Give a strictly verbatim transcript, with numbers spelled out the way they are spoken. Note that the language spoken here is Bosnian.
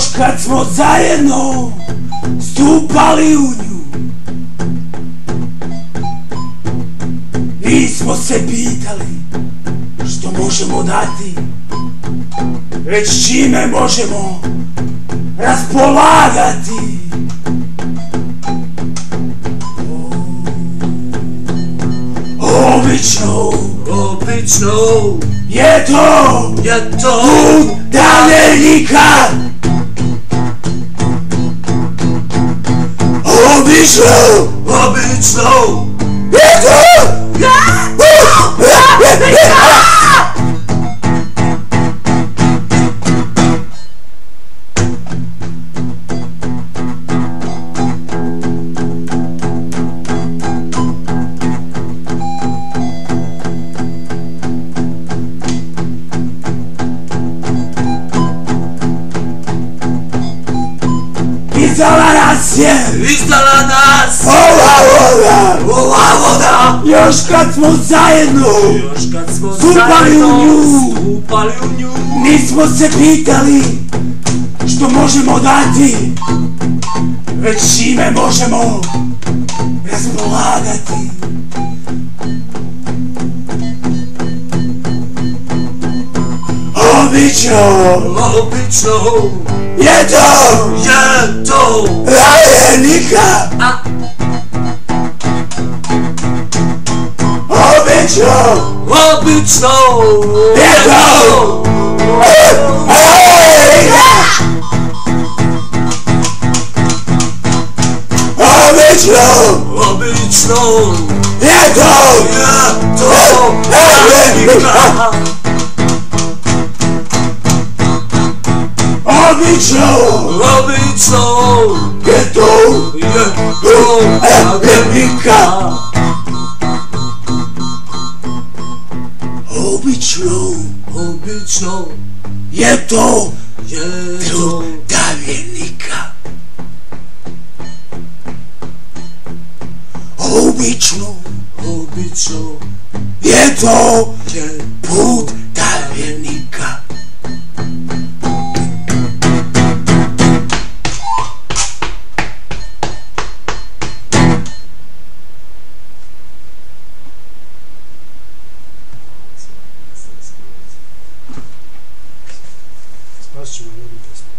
Još kad smo zajedno stupali u nju, nismo se pitali što možemo dati, već čime možemo raspolagati. Obično, obično je to, je to udaljenika. Obično, obično je to udaljenika. Izdala nas je, izdala nas ova voda, ova voda. Još kad smo zajedno Još kad smo stupali u nju, stupali u nju, nismo se pitali što možemo dati, već čime možemo raspolagati. Obično, obično je to, je to udaljenika. Obično, obično je to udaljenika. Obično, obično je to je to udaljenika. Obično, obično je to je to udaljenika. Obično, obično je to je to udaljenika. Obično, obično je to je put udaljenika. Spast ćemo ljudi kasno.